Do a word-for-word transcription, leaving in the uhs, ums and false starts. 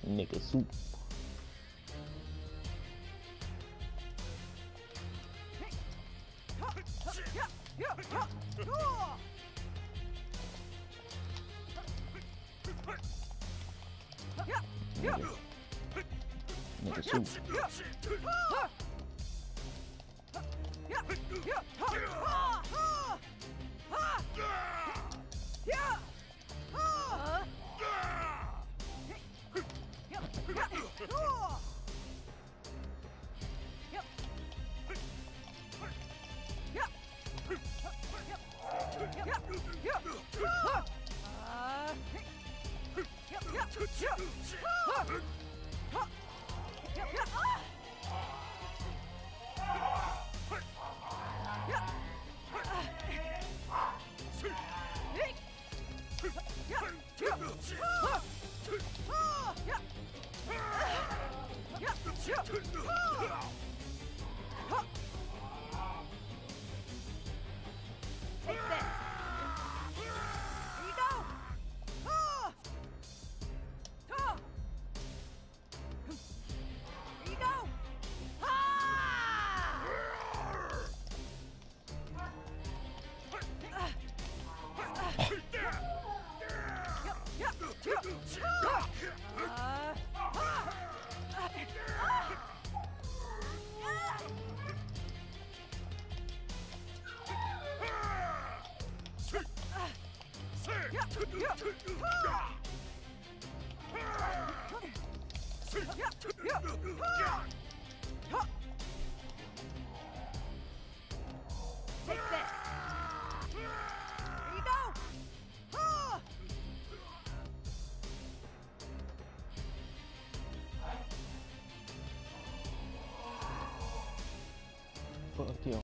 Nigga soup. Nigga, nigga soup. Take this. Here you go. Ah! Ah! Here you go. Ah! Take this. Here you go. Ah! Fuck you.